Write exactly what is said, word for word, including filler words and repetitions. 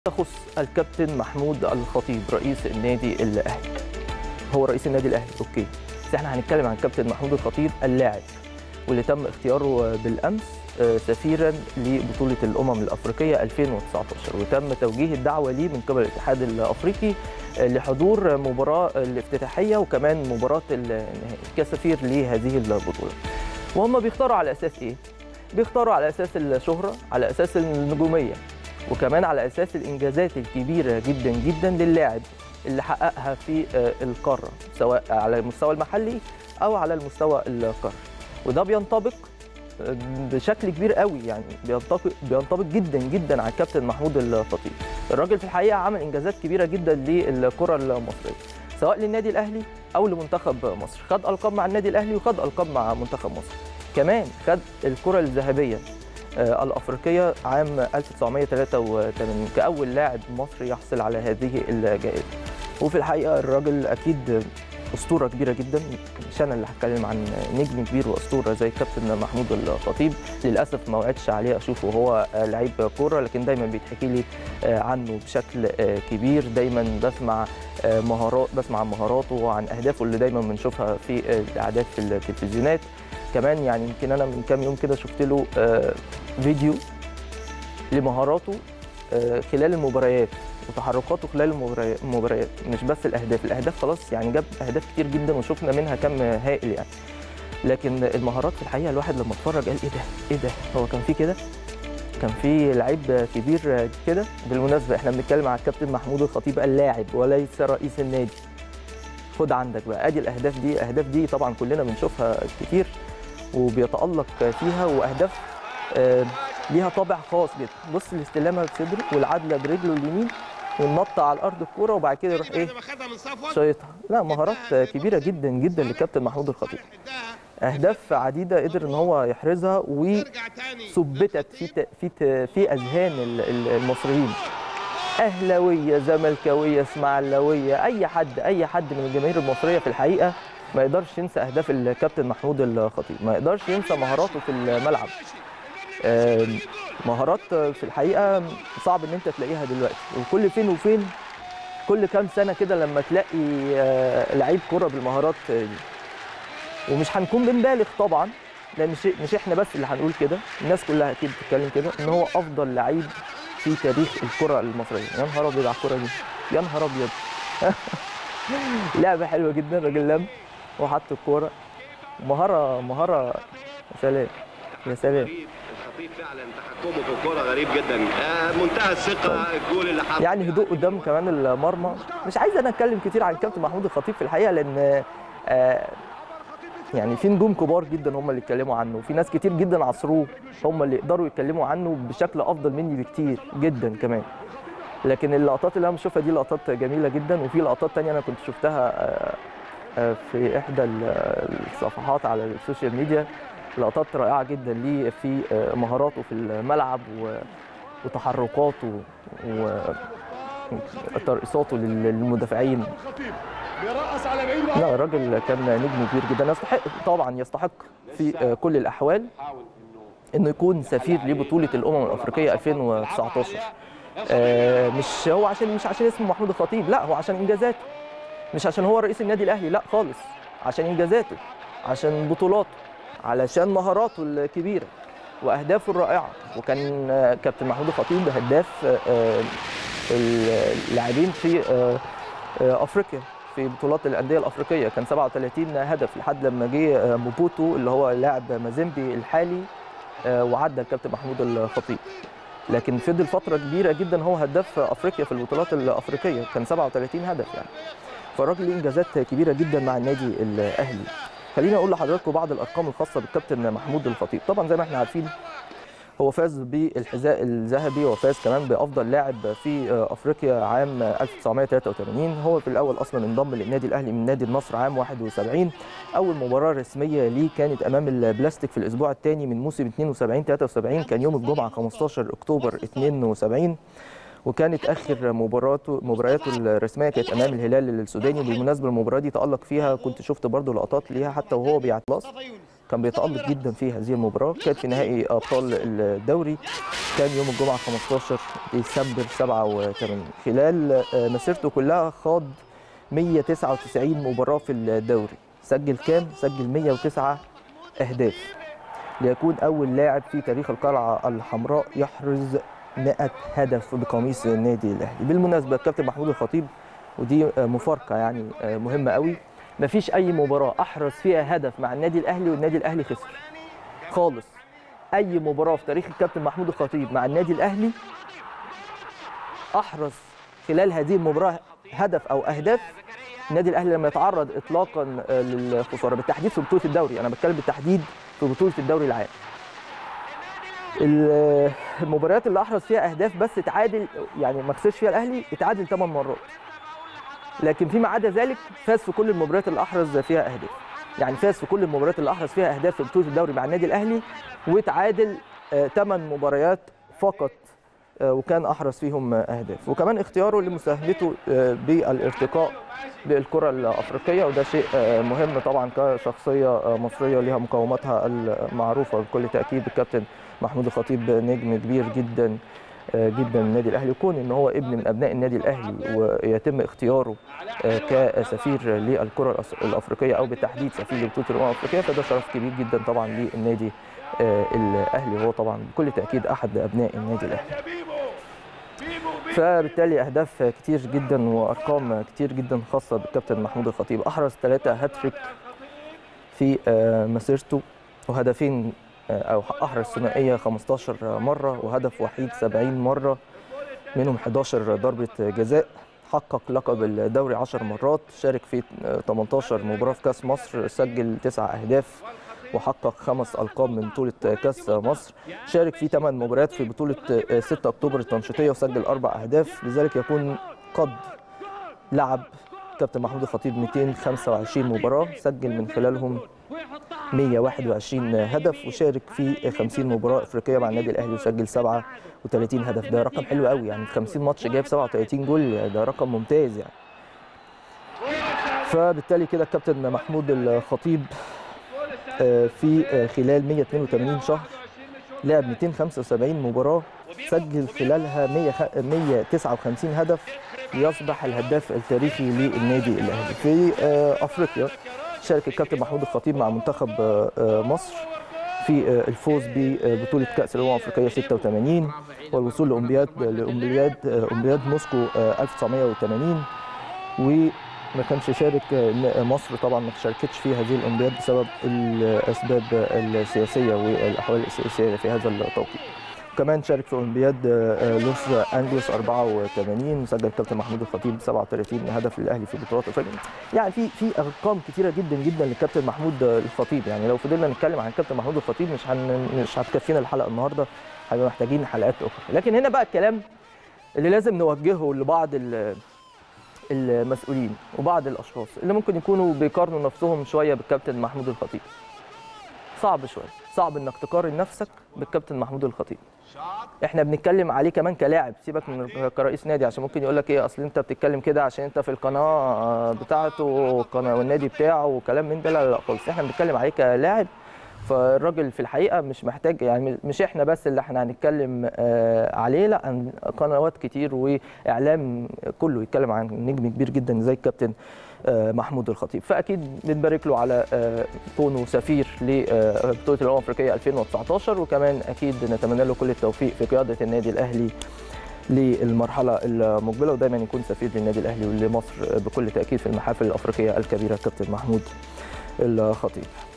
تخص الكابتن محمود الخطيب رئيس النادي الاهلي. هو رئيس النادي الاهلي اوكي، بس احنا هنتكلم عن الكابتن محمود الخطيب اللاعب واللي تم اختياره بالامس سفيرا لبطوله الامم الافريقيه ألفين وتسعطاشر، وتم توجيه الدعوه ليه من قبل الاتحاد الافريقي لحضور مباراه الافتتاحيه وكمان مباراه النهائي كسفير لهذه البطوله. وهم بيختاروا على اساس ايه؟ بيختاروا على اساس الشهره، على اساس النجوميه، وكمان على اساس الانجازات الكبيره جدا جدا للاعب اللي حققها في القاره، سواء على المستوى المحلي او على المستوى القاري. وده بينطبق بشكل كبير قوي، يعني بينطبق بينطبق جدا جدا على الكابتن محمود الخطيب. الراجل في الحقيقه عمل انجازات كبيره جدا للكره المصريه، سواء للنادي الاهلي او لمنتخب مصر. خد القاب مع النادي الاهلي وخد القاب مع منتخب مصر، كمان خد الكره الذهبيه الافريقيه عام ألف وتسعمائة وثلاثة وثمانين كاول لاعب مصري يحصل على هذه الجائزه. وفي الحقيقه الراجل اكيد اسطوره كبيره جدا، مش انا اللي هتكلم عن نجم كبير واسطوره زي الكابتن محمود الخطيب. للاسف ما وعدتش عليه اشوفه وهو لعيب كوره، لكن دايما بيتحكي لي عنه بشكل كبير. دايما بسمع مهارات بسمع عن مهاراته وعن اهدافه اللي دايما بنشوفها في الاعداد في التلفزيونات. كمان يعني يمكن انا من كام يوم كده شفت له فيديو لمهاراته خلال المباريات وتحركاته خلال المباريات، مش بس الاهداف، الاهداف خلاص يعني جاب اهداف كتير جدا وشفنا منها كم هائل يعني، لكن المهارات في الحقيقه الواحد لما اتفرج قال ايه ده ايه ده هو كان في كده؟ كان في لعيب كبير كده؟ بالمناسبه احنا بنتكلم على الكابتن محمود الخطيب اللاعب وليس رئيس النادي. خد عندك بقى ادي الاهداف دي، الاهداف دي طبعا كلنا بنشوفها كتير وبيتالق فيها، واهداف آه ليها طابع خاص جدا. بص الاستلامه بصدره والعدله برجله اليمين والنطه على الارض الكوره وبعد كده يروح ايه شايطها. لا مهارات كبيره جدا جدا للكابتن محمود الخطيب. اهداف عديده قدر ان هو يحرزها وثبتت في في في اذهان المصريين، اهلاويه زملكاويه اسماعيلاويه، اي حد اي حد من الجماهير المصريه في الحقيقه ما يقدرش ينسى اهداف الكابتن محمود الخطيب، ما يقدرش ينسى مهاراته في الملعب. مهارات في الحقيقه صعب ان انت تلاقيها دلوقتي، وكل فين وفين كل كام سنه كده لما تلاقي لعيب كره بالمهارات دي. ومش هنكون بنبالغ طبعا، لان مش مش احنا بس اللي هنقول كده، الناس كلها اكيد بتتكلم كده ان هو افضل لعيب في تاريخ الكره المصريه. يا نهار ابيض على الكره دي، يا نهار ابيض لعبه حلوه جدا، الراجل لم وحط الكوره، مهاره مهاره يا سلام يا سلام. الخطيب فعلا تحكمه في الكوره غريب جدا، منتهى الثقه. الجول اللي حط يعني هدوء قدام كمان المرمى. مش عايز انا اتكلم كتير عن الكابتن محمود الخطيب في الحقيقه، لان آه يعني في نجوم كبار جدا هم اللي اتكلموا عنه، وفي ناس كتير جدا عصروه هم اللي يقدروا يتكلموا عنه بشكل افضل مني بكتير جدا كمان. لكن اللقطات اللي انا بشوفها دي لقطات جميله جدا، وفي لقطات ثانيه انا كنت شفتها في احدى الصفحات على السوشيال ميديا، لقطات رائعه جدا ليه في مهاراته في الملعب وتحركاته وترقصاته للمدافعين. لا الراجل كان نجم كبير جدا، يستحق طبعا يستحق في كل الاحوال انه يكون سفير لبطوله الامم الافريقيه ألفين وتسعطاشر. آه مش هو عشان مش عشان اسمه محمود الخطيب، لا هو عشان انجازاته، مش عشان هو رئيس النادي الاهلي، لا خالص، عشان انجازاته، عشان بطولاته، علشان مهاراته الكبيره واهدافه الرائعه. وكان كابتن محمود الخطيب هداف آه اللاعبين في آه افريقيا في بطولات الانديه الافريقيه، كان سبعة وثلاثين هدف لحد لما جه موبوتو اللي هو لاعب مازيمبي الحالي وعدى الكابتن محمود الخطيب. لكن فضل فتره كبيره جدا هو هداف افريقيا في البطولات الافريقيه، كان سبعة وثلاثين هدف يعني. فالراجل ليه انجازات كبيره جدا مع النادي الاهلي. خليني اقول لحضراتكم بعض الارقام الخاصه بالكابتن محمود الخطيب. طبعا زي ما احنا عارفين هو فاز بالحذاء الذهبي وفاز كمان بافضل لاعب في افريقيا عام ألف وتسعمائة وثلاثة وثمانين. هو في الاول اصلا انضم للنادي الاهلي من نادي النصر عام واحد وسبعين. اول مباراه رسميه ليه كانت امام البلاستيك في الاسبوع الثاني من موسم اثنين وسبعين ثلاثة وسبعين، كان يوم الجمعه خمستاشر اكتوبر اثنين وسبعين. وكانت اخر مباراته مبارياته الرسميه كانت امام الهلال السوداني. بالمناسبه المباراه دي تالق فيها، كنت شفت برضو لقطات ليها حتى وهو بيعتلاص، كان بيتألق جدا في هذه المباراه. كانت في نهائي ابطال الدوري، كان يوم الجمعه خمستاشر ديسمبر سبعة وثمانين. خلال مسيرته كلها خاض مية وتسعة وتسعين مباراه في الدوري. سجل كام؟ سجل مية وتسعة اهداف، ليكون اول لاعب في تاريخ القلعه الحمراء يحرز مئة هدف بقميص النادي الاهلي. بالمناسبه الكابتن محمود الخطيب، ودي مفارقه يعني مهمه قوي، مفيش اي مباراه احرز فيها هدف مع النادي الاهلي والنادي الاهلي خسر خالص. اي مباراه في تاريخ الكابتن محمود الخطيب مع النادي الاهلي احرز خلال هذه المباراه هدف او اهداف، النادي الاهلي لما يتعرض اطلاقا للخساره، بالتحديد في بطوله الدوري. انا بتكلم بالتحديد في بطوله الدوري العام. المباريات اللي احرز فيها اهداف بس اتعادل، يعني ما خسرش فيها الاهلي، اتعادل ثمان مرات، لكن فيما عدا ذلك فاز في كل المباريات اللي احرز فيها اهداف. يعني فاز في كل المباريات اللي احرز فيها اهداف في بطوله الدوري مع النادي الاهلي، واتعادل ثمان مباريات فقط وكان احرز فيهم اهداف. وكمان اختياره لمساهمته بالارتقاء بالكره الافريقيه، وده شيء مهم طبعا كشخصيه مصريه لها مقوماتها المعروفه بكل تاكيد. الكابتن محمود الخطيب نجم كبير جدا جدا النادي الاهلي، كون ان هو ابن من ابناء النادي الاهلي ويتم اختياره كسفير للكره الافريقيه او بالتحديد سفير لبطوله الامم الافريقيه، فده شرف كبير جدا طبعا للنادي الاهلي، وهو طبعا بكل تاكيد احد ابناء النادي الاهلي. فبالتالي اهداف كتير جدا وارقام كتير جدا خاصه بالكابتن محمود الخطيب. احرز ثلاثه هاتريك في مسيرته، وهدفين او احرز ثنائيه خمستاشر مره، وهدف وحيد سبعين مره، منهم حداشر ضربه جزاء. حقق لقب الدوري عشر مرات، شارك في تمنتاشر مباراه في كاس مصر، سجل تسع اهداف، وحقق خمس القاب من بطوله كاس مصر. شارك في ثمان مباريات في بطوله ستة اكتوبر التنشيطيه وسجل اربع اهداف. لذلك يكون قد لعب كابتن محمود الخطيب مئتين وخمسة وعشرين مباراه، سجل من خلالهم مئة وواحد وعشرين هدف، وشارك في خمسين مباراه افريقيه مع النادي الاهلي وسجل سبعة وثلاثين هدف. ده رقم حلو قوي، يعني في خمسين ماتش جايب سبعة وثلاثين جول، ده رقم ممتاز يعني. فبالتالي كده الكابتن محمود الخطيب في خلال مئة واثنين وثمانين شهر لعب مئتين وخمسة وسبعين مباراه، سجل خلالها مئة وتسعة وخمسين هدف، ليصبح الهداف التاريخي للنادي الاهلي. في افريقيا شارك الكابتن محمود الخطيب مع منتخب مصر في الفوز ببطوله كاس الامم الافريقيه ستة وثمانين، والوصول لاولمبياد لاولمبياد اولمبياد موسكو ألف وتسعمئة وثمانين. وما كانش شارك مصر طبعا، ما شاركتش في هذه الاولمبياد بسبب الاسباب السياسيه والاحوال السياسيه في هذا التوقيت. كمان شارك في اولمبياد لوس انجلوس أربعة وثمانين، سجل الكابتن محمود الخطيب سبعة وثلاثين هدف للاهلي في بطولات افريقيا. يعني في في ارقام كثيره جدا جدا للكابتن محمود الخطيب. يعني لو فضلنا نتكلم عن الكابتن محمود الخطيب مش هن مش هتكفينا الحلقه النهارده، هنبقى محتاجين حلقات اخرى. لكن هنا بقى الكلام اللي لازم نوجهه لبعض المسؤولين وبعض الاشخاص اللي ممكن يكونوا بيقارنوا نفسهم شويه بالكابتن محمود الخطيب. صعب شويه، صعب انك تقارن نفسك بالكابتن محمود الخطيب. احنا بنتكلم عليه كمان كلاعب، سيبك من كرئيس نادي، عشان ممكن يقول لك ايه اصل انت بتتكلم كده عشان انت في القناه بتاعته والقناه والنادي بتاعه وكلام من ده. لا لا خالص، احنا بنتكلم عليه كلاعب. فالراجل في الحقيقه مش محتاج، يعني مش احنا بس اللي احنا هنتكلم عليه، لا قنوات كتير واعلام كله يتكلم عن نجم كبير جدا زي الكابتن محمود الخطيب. فاكيد بنبارك له على كونه سفير لبطوله الامم الافريقيه ألفين وتسعطاشر، وكمان اكيد نتمنى له كل التوفيق في قياده النادي الاهلي للمرحله المقبله، ودايما يكون سفير للنادي الاهلي ولمصر بكل تاكيد في المحافل الافريقيه الكبيره الكابتن محمود الخطيب.